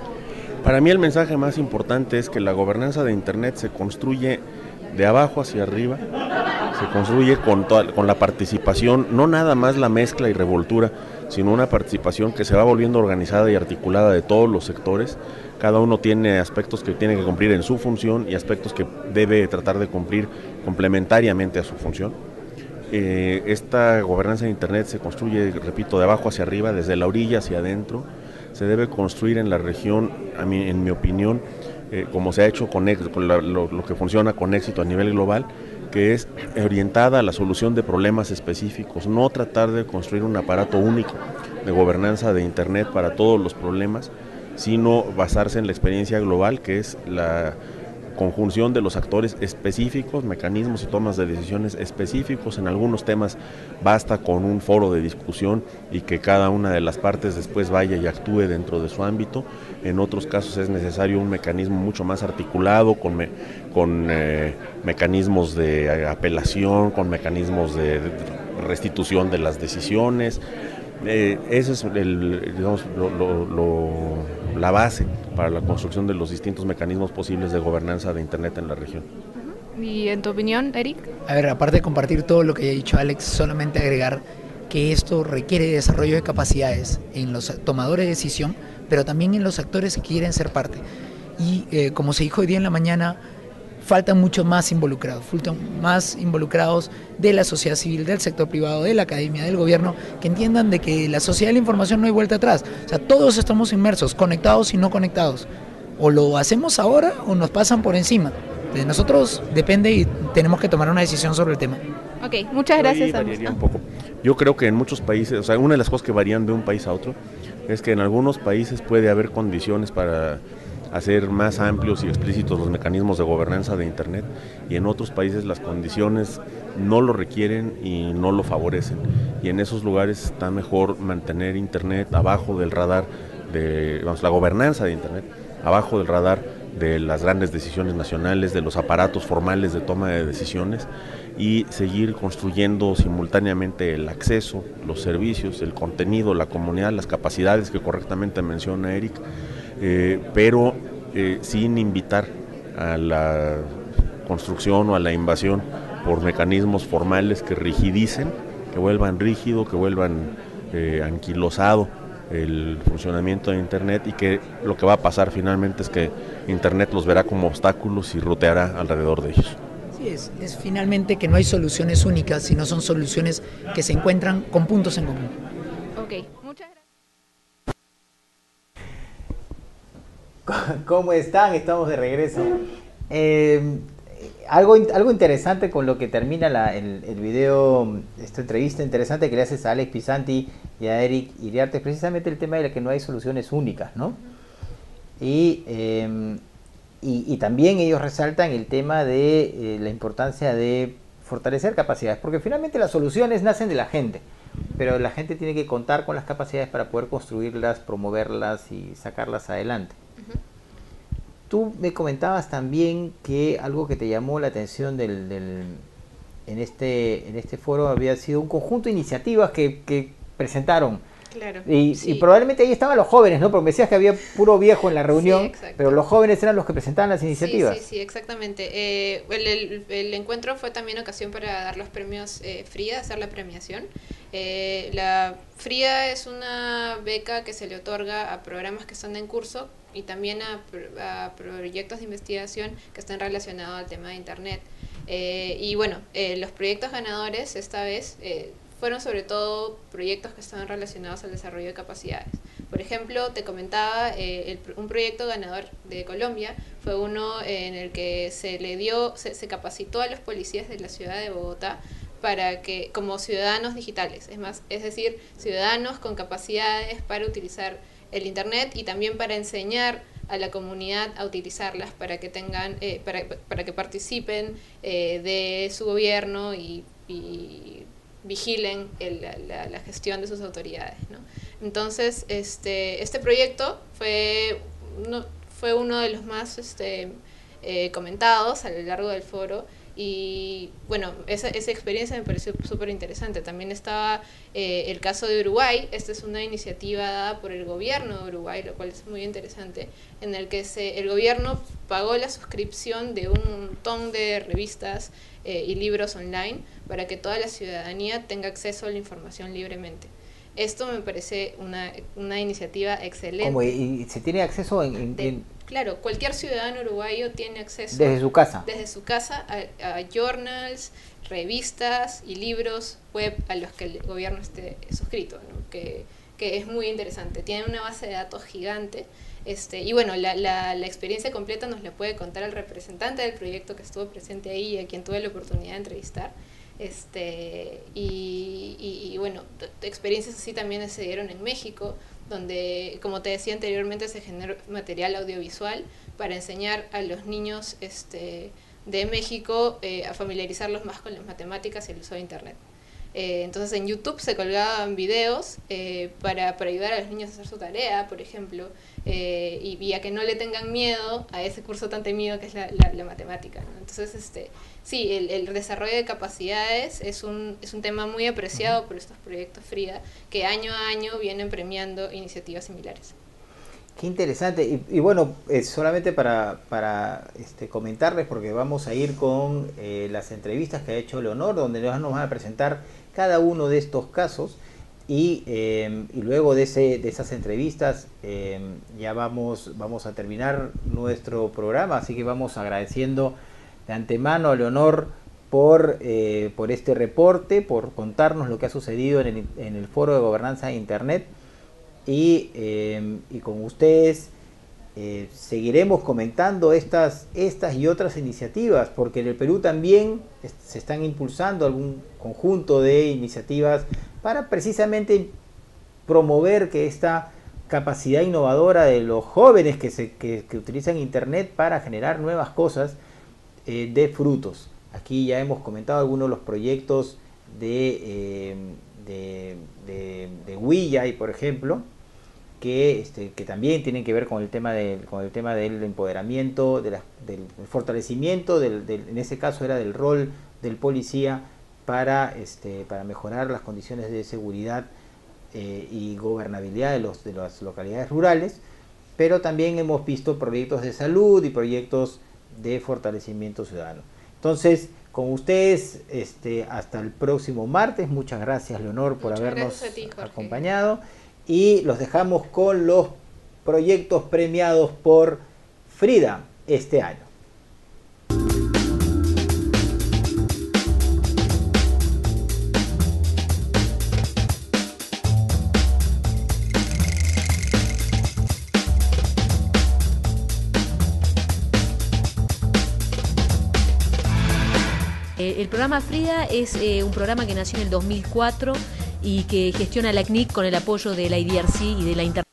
[SPEAKER 7] Para mí el mensaje más importante es que la gobernanza de Internet se construye de abajo hacia arriba, se construye con, toda, con la participación, no nada más la mezcla y revoltura, sino una participación que se va volviendo organizada y articulada de todos los sectores. Cada uno tiene aspectos que tiene que cumplir en su función y aspectos que debe tratar de cumplir complementariamente a su función. Eh, esta gobernanza de Internet se construye, repito, de abajo hacia arriba, desde la orilla hacia adentro. Se debe construir en la región, a mí, en mi opinión, eh, como se ha hecho con, con la, lo, lo que funciona con éxito a nivel global, que es orientada a la solución de problemas específicos, no tratar de construir un aparato único de gobernanza de Internet para todos los problemas, sino basarse en la experiencia global, que es la conjunción de los actores específicos, mecanismos y tomas de decisiones específicos. En algunos temas basta con un foro de discusión y que cada una de las partes después vaya y actúe dentro de su ámbito. En otros casos es necesario un mecanismo mucho más articulado, con, me, con eh, mecanismos de apelación, con mecanismos de restitución de las decisiones. Eh, esa es el, digamos, lo, lo, lo, la base para la construcción de los distintos mecanismos posibles de gobernanza de Internet en la región.
[SPEAKER 5] ¿Y en tu opinión, Eric?
[SPEAKER 8] A ver, aparte de compartir todo lo que ha dicho Alex, solamente agregar que esto requiere desarrollo de capacidades en los tomadores de decisión, pero también en los actores que quieren ser parte. Y eh, como se dijo hoy día en la mañana, faltan mucho más involucrados, faltan más involucrados de la sociedad civil, del sector privado, de la academia, del gobierno, que entiendan de que la sociedad de la información no hay vuelta atrás. O sea, todos estamos inmersos, conectados y no conectados. O lo hacemos ahora o nos pasan por encima. De nosotros depende y tenemos que tomar una decisión sobre el tema.
[SPEAKER 5] Ok, muchas gracias.
[SPEAKER 7] Yo variaría un poco. Yo creo que en muchos países, o sea, una de las cosas que varían de un país a otro es que en algunos países puede haber condiciones para hacer más amplios y explícitos los mecanismos de gobernanza de Internet, y en otros países las condiciones no lo requieren y no lo favorecen, y en esos lugares está mejor mantener Internet abajo del radar de, vamos, la gobernanza de Internet abajo del radar de las grandes decisiones nacionales, de los aparatos formales de toma de decisiones, y seguir construyendo simultáneamente el acceso, los servicios, el contenido, la comunidad, las capacidades que correctamente menciona Eric, eh, pero eh, sin invitar a la construcción o a la invasión por mecanismos formales que rigidicen, que vuelvan rígido, que vuelvan eh, anquilosado el funcionamiento de Internet, y que lo que va a pasar finalmente es que Internet los verá como obstáculos y ruteará alrededor de ellos.
[SPEAKER 8] Sí, es, es finalmente que no hay soluciones únicas, sino son soluciones que se encuentran con puntos en común.
[SPEAKER 5] Ok, muchas gracias.
[SPEAKER 1] ¿Cómo están? Estamos de regreso. Eh, algo, algo interesante con lo que termina la, el, el video, esta entrevista interesante que le haces a Alex Pisanti y a Eric Iriarte, es precisamente el tema de la que no hay soluciones únicas, ¿no? Y, eh, y, y también ellos resaltan el tema de eh, la importancia de fortalecer capacidades, porque finalmente las soluciones nacen de la gente, pero la gente tiene que contar con las capacidades para poder construirlas, promoverlas y sacarlas adelante. Uh-huh. Tú me comentabas también que algo que te llamó la atención del, del, en, este, en este foro había sido un conjunto de iniciativas que, que presentaron.
[SPEAKER 5] Claro,
[SPEAKER 1] y,
[SPEAKER 5] sí.
[SPEAKER 1] y probablemente ahí estaban los jóvenes, ¿no? Porque me decías que había puro viejo en la reunión,
[SPEAKER 5] sí,
[SPEAKER 1] pero los jóvenes eran los que presentaban las iniciativas.
[SPEAKER 5] Sí, sí, sí, exactamente. Eh, el, el, el encuentro fue también ocasión para dar los premios eh, FRIA, hacer la premiación. Eh, la FRIA es una beca que se le otorga a programas que están en curso y también a, a proyectos de investigación que están relacionados al tema de Internet. Eh, y bueno, eh, los proyectos ganadores esta vez eh, fueron sobre todo proyectos que estaban relacionados al desarrollo de capacidades. Por ejemplo, te comentaba, eh, el, un proyecto ganador de Colombia fue uno en el que se le dio, se, se capacitó a los policías de la ciudad de Bogotá para que, como ciudadanos digitales, es más, es decir, ciudadanos con capacidades para utilizar el Internet y también para enseñar a la comunidad a utilizarlas para que tengan, eh, para, para que participen eh, de su gobierno y, y vigilen el, la, la gestión de sus autoridades, ¿no? Entonces, este, este proyecto fue, no, fue uno de los más este, eh, comentados a lo largo del foro. Y bueno, esa, esa experiencia me pareció súper interesante. También estaba eh, el caso de Uruguay. Esta es una iniciativa dada por el gobierno de Uruguay, lo cual es muy interesante, en el que se, el gobierno pagó la suscripción de un montón de revistas eh, y libros online para que toda la ciudadanía tenga acceso a la información libremente. Esto me parece una, una iniciativa excelente.
[SPEAKER 1] ¿Cómo? ¿Y, y se tiene acceso en, en,
[SPEAKER 5] de,
[SPEAKER 1] en...
[SPEAKER 5] Claro, cualquier ciudadano uruguayo tiene acceso
[SPEAKER 1] desde su casa?
[SPEAKER 5] Desde su casa a, a journals, revistas y libros web a los que el gobierno esté suscrito, ¿no? que, que es muy interesante. Tiene una base de datos gigante. Este, y bueno, la, la, la experiencia completa nos la puede contar el representante del proyecto que estuvo presente ahí y a quien tuve la oportunidad de entrevistar. Este, y, y, y bueno, experiencias así también se dieron en México, donde, como te decía anteriormente, se generó material audiovisual para enseñar a los niños este, de México eh, a familiarizarlos más con las matemáticas y el uso de Internet. Eh, entonces en YouTube se colgaban videos eh, para, para ayudar a los niños a hacer su tarea, por ejemplo, eh, y, y a que no le tengan miedo a ese curso tan temido que es la, la, la matemática, ¿no? Entonces, este, sí, el, el desarrollo de capacidades es un, es un tema muy apreciado por estos proyectos FRIDA, que año a año vienen premiando iniciativas similares.
[SPEAKER 1] Qué interesante. Y, y bueno, eh, solamente para, para este, comentarles, porque vamos a ir con eh, las entrevistas que ha hecho Leonor, donde nos van a presentar cada uno de estos casos, y, eh, y luego de, ese, de esas entrevistas eh, ya vamos, vamos a terminar nuestro programa, así que vamos agradeciendo de antemano a Leonor por, eh, por este reporte, por contarnos lo que ha sucedido en el, en el Foro de Gobernanza de Internet. Y, eh, y con ustedes eh, seguiremos comentando estas, estas y otras iniciativas, porque en el Perú también se están impulsando algún conjunto de iniciativas para precisamente promover que esta capacidad innovadora de los jóvenes que, se, que, que utilizan Internet para generar nuevas cosas eh, dé frutos. Aquí ya hemos comentado algunos de los proyectos de, eh, de, de, de Huilla, y por ejemplo, que, este, que también tienen que ver con el tema del, con el tema del empoderamiento, de la, del fortalecimiento, del, del, en ese caso era del rol del policía para, este, para mejorar las condiciones de seguridad eh, y gobernabilidad de, los, de las localidades rurales, pero también hemos visto proyectos de salud y proyectos de fortalecimiento ciudadano. Entonces, con ustedes, este, hasta el próximo martes. Muchas gracias, Leonor, por
[SPEAKER 5] Muchas
[SPEAKER 1] habernos
[SPEAKER 5] ti,
[SPEAKER 1] acompañado. Y los dejamos con los proyectos premiados por FRIDA este año.
[SPEAKER 9] El programa FRIDA es eh, un programa que nació en el dos mil cuatro y que gestiona la C N I C con el apoyo de la I D R C y de la Inter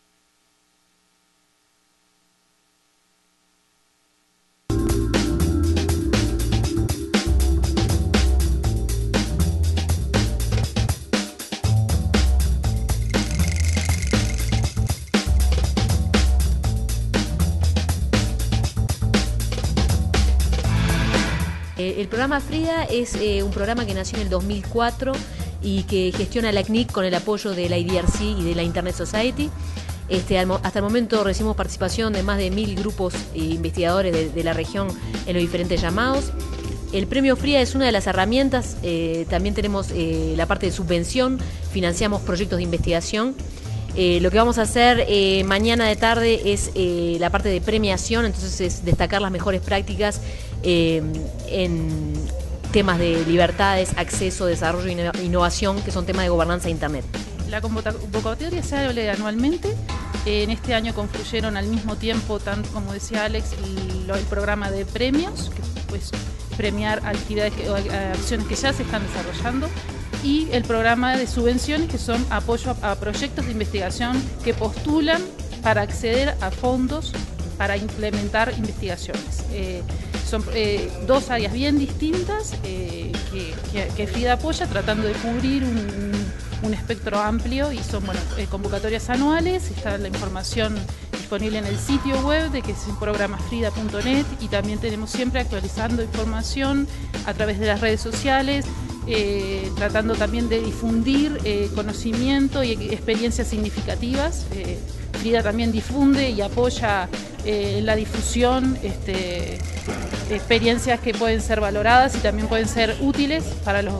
[SPEAKER 9] El programa FRIDA es eh, un programa que nació en el dos mil cuatro y que gestiona la C N I C con el apoyo de la I D R C y de la Internet Society. Este, hasta el momento recibimos participación de más de mil grupos e investigadores de, de la región en los diferentes llamados. El premio FRIDA es una de las herramientas, eh, también tenemos eh, la parte de subvención, financiamos proyectos de investigación. Eh, lo que vamos a hacer eh, mañana de tarde es eh, la parte de premiación, entonces es destacar las mejores prácticas eh, en temas de libertades, acceso, desarrollo e innovación, que son temas de gobernanza de Internet.
[SPEAKER 10] La convocatoria se abre anualmente. En este año confluyeron al mismo tiempo, tanto como decía Alex, el, el programa de premios, que pues premiar actividades, que, acciones que ya se están desarrollando, y el programa de subvenciones, que son apoyo a, a proyectos de investigación que postulan para acceder a fondos para implementar investigaciones. Eh, son eh, dos áreas bien distintas eh, que, que, que FRIDA apoya, tratando de cubrir un, un, un espectro amplio, y son bueno, eh, convocatorias anuales. Está la información disponible en el sitio web de que es programa frida punto net, y también tenemos siempre actualizando información a través de las redes sociales, eh, tratando también de difundir eh, conocimiento y experiencias significativas. Eh, FRIDA también difunde y apoya eh, la difusión, este, experiencias que pueden ser valoradas y también pueden ser útiles para los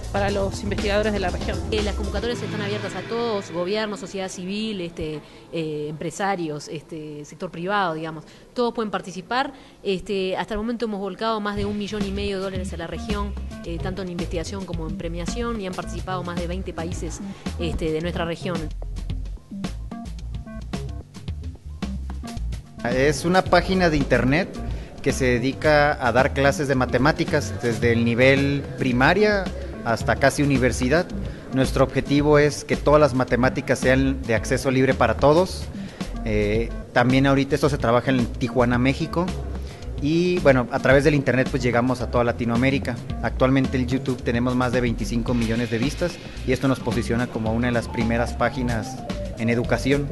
[SPEAKER 10] para los investigadores de la región.
[SPEAKER 9] Eh, las convocatorias están abiertas a todos, gobierno, sociedad civil, este, eh, empresarios, este, sector privado, digamos, todos pueden participar. Este, hasta el momento hemos volcado más de un millón y medio de dólares a la región, eh, tanto en investigación como en premiación, y han participado más de veinte países este, de nuestra región.
[SPEAKER 11] Es una página de internet que se dedica a dar clases de matemáticas desde el nivel primaria hasta casi universidad. Nuestro objetivo es que todas las matemáticas sean de acceso libre para todos. Eh, también ahorita esto se trabaja en Tijuana, México. Y bueno, a través del internet pues llegamos a toda Latinoamérica. Actualmente en YouTube tenemos más de veinticinco millones de vistas y esto nos posiciona como una de las primeras páginas en educación.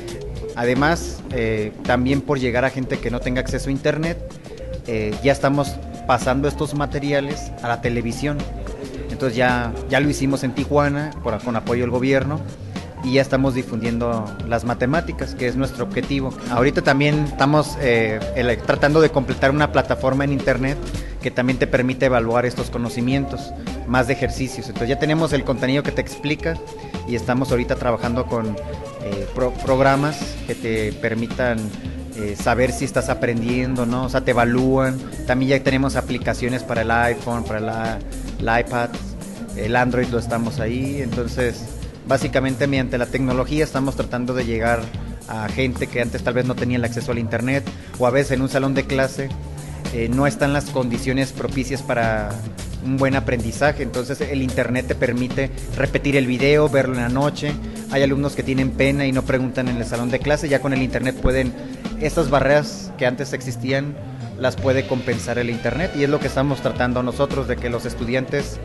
[SPEAKER 11] Además, eh, también por llegar a gente que no tenga acceso a internet, eh, ya estamos pasando estos materiales a la televisión. Entonces ya, ya lo hicimos en Tijuana por, con apoyo del gobierno y ya estamos difundiendo las matemáticas, que es nuestro objetivo. Ahorita también estamos eh, el, tratando de completar una plataforma en internet que también te permite evaluar estos conocimientos, más de ejercicios. Entonces ya tenemos el contenido que te explica y estamos ahorita trabajando con eh, pro, programas que te permitan eh, saber si estás aprendiendo, ¿no? O sea, te evalúan. También ya tenemos aplicaciones para el iPhone, para la, el iPad, el Android lo estamos ahí. Entonces, básicamente mediante la tecnología estamos tratando de llegar a gente que antes tal vez no tenía el acceso al internet, o a veces en un salón de clase eh, no están las condiciones propicias para un buen aprendizaje. Entonces el internet te permite repetir el video, verlo en la noche. Hay alumnos que tienen pena y no preguntan en el salón de clase, ya con el internet pueden, estas barreras que antes existían las puede compensar el internet, y es lo que estamos tratando nosotros, de que los estudiantes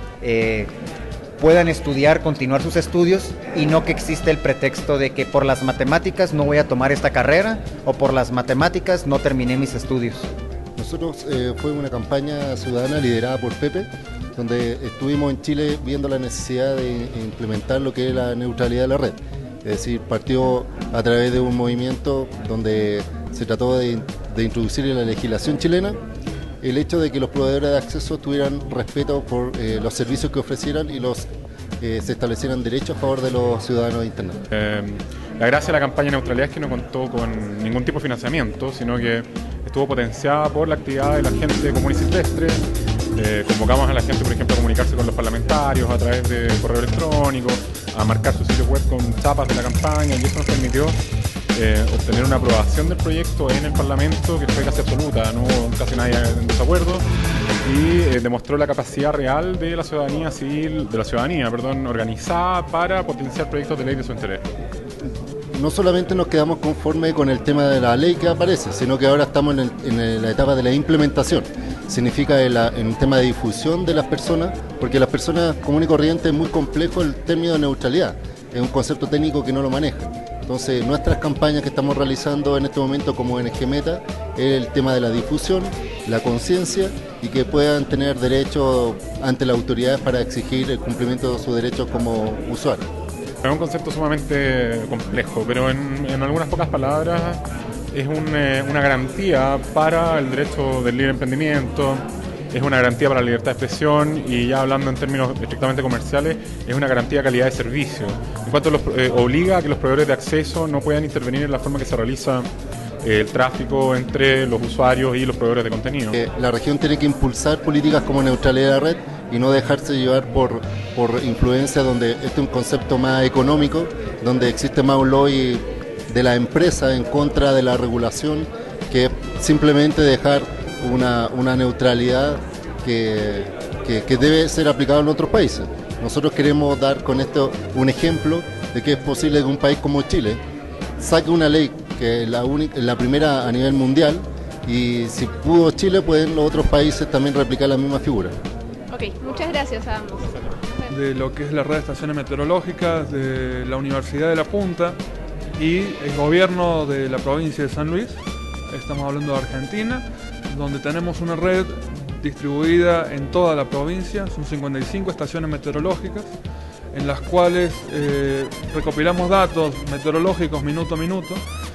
[SPEAKER 11] eh, puedan estudiar, continuar sus estudios, y no que existe el pretexto de que por las matemáticas no voy a tomar esta carrera, o por las matemáticas no terminé mis estudios.
[SPEAKER 12] Nosotros eh, fue una campaña ciudadana liderada por Pepe, donde estuvimos en Chile viendo la necesidad de implementar lo que es la neutralidad de la red. Es decir, partió a través de un movimiento donde se trató de, de introducir en la legislación chilena el hecho de que los proveedores de acceso tuvieran respeto por eh, los servicios que ofrecieran y los eh, se establecieran derechos a favor de los ciudadanos de Internet.
[SPEAKER 13] Eh, la gracia de la campaña Neutralidad es que no contó con ningún tipo de financiamiento, sino que estuvo potenciada por la actividad de la gente común y silvestre. Eh, convocamos a la gente, por ejemplo, a comunicarse con los parlamentarios a través de correo electrónico, a marcar su sitio web con chapas de la campaña, y eso nos permitió eh, obtener una aprobación del proyecto en el Parlamento que fue casi absoluta, no hubo casi nadie en desacuerdo, y eh, demostró la capacidad real de la ciudadanía civil, de la ciudadanía, perdón, organizada para potenciar proyectos de ley de su interés.
[SPEAKER 12] No solamente nos quedamos conformes con el tema de la ley que aparece, sino que ahora estamos en, el, en la etapa de la implementación. Significa en, la, en el tema de difusión de las personas, porque las personas comunes y corrientes es muy complejo el término de neutralidad, es un concepto técnico que no lo manejan. Entonces nuestras campañas que estamos realizando en este momento como O N G Meta es el tema de la difusión, la conciencia, y que puedan tener derecho ante las autoridades para exigir el cumplimiento de sus derechos como usuarios.
[SPEAKER 13] Es un concepto sumamente complejo, pero en, en algunas pocas palabras es un, eh, una garantía para el derecho del libre emprendimiento, es una garantía para la libertad de expresión, y ya hablando en términos estrictamente comerciales, es una garantía de calidad de servicio. En cuanto los, eh, obliga a que los proveedores de acceso no puedan intervenir en la forma que se realiza eh, el tráfico entre los usuarios y los proveedores de contenido.
[SPEAKER 12] Eh, la región tiene que impulsar políticas como neutralidad de la red y no dejarse llevar por, por influencia donde este es un concepto más económico, donde existe más un lobby de la empresa en contra de la regulación, que simplemente dejar una, una neutralidad que, que, que debe ser aplicada en otros países. Nosotros queremos dar con esto un ejemplo de que es posible que un país como Chile saque una ley que es la, única, la primera a nivel mundial, y si pudo Chile, pueden los otros países también replicar la misma figura.
[SPEAKER 5] Ok, muchas gracias a ambos.
[SPEAKER 14] De lo que es la red de estaciones meteorológicas, de la Universidad de La Punta y el gobierno de la provincia de San Luis. Estamos hablando de Argentina, donde tenemos una red distribuida en toda la provincia, son cincuenta y cinco estaciones meteorológicas, en las cuales eh, recopilamos datos meteorológicos minuto a minuto,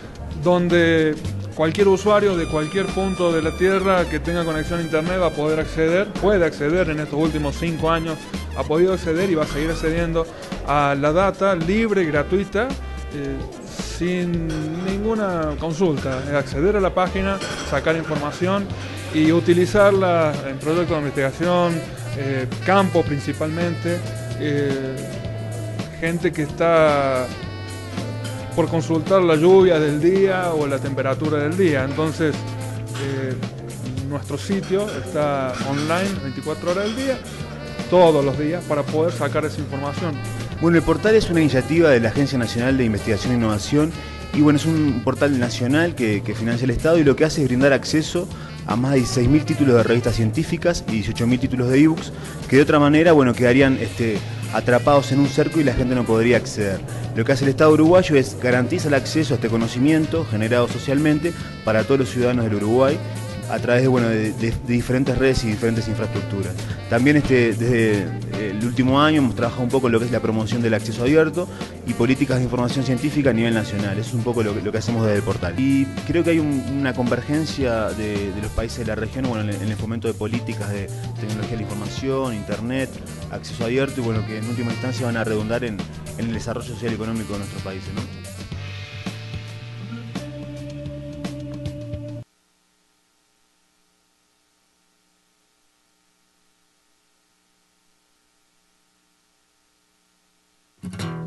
[SPEAKER 14] donde cualquier usuario de cualquier punto de la Tierra que tenga conexión a Internet va a poder acceder, puede acceder en estos últimos cinco años ha podido acceder y va a seguir accediendo a la data libre y gratuita, eh, sin ninguna consulta. Es acceder a la página, sacar información y utilizarla en proyectos de investigación, eh, campo principalmente, eh, gente que está por consultar la lluvia del día o la temperatura del día. Entonces, eh, nuestro sitio está online veinticuatro horas del día, todos los días, para poder sacar esa información.
[SPEAKER 15] Bueno, el portal es una iniciativa de la Agencia Nacional de Investigación e Innovación y bueno, es un portal nacional que, que financia el Estado y lo que hace es brindar acceso a más de dieciséis mil títulos de revistas científicas y dieciocho mil títulos de ebooks que de otra manera, bueno, quedarían este, atrapados en un cerco y la gente no podría acceder. Lo que hace el Estado uruguayo es garantizar el acceso a este conocimiento generado socialmente para todos los ciudadanos del Uruguay a través de, bueno, de, de, de diferentes redes y diferentes infraestructuras. También este, desde el último año hemos trabajado un poco en lo que es la promoción del acceso abierto y políticas de información científica a nivel nacional. Eso es un poco lo que, lo que hacemos desde el portal. Y creo que hay un, una convergencia de, de los países de la región, bueno, en el, en el fomento de políticas de tecnología de la información, internet, acceso abierto y bueno, que en última instancia van a redundar en, en el desarrollo social y económico de nuestros países, ¿no?
[SPEAKER 16] Thank you.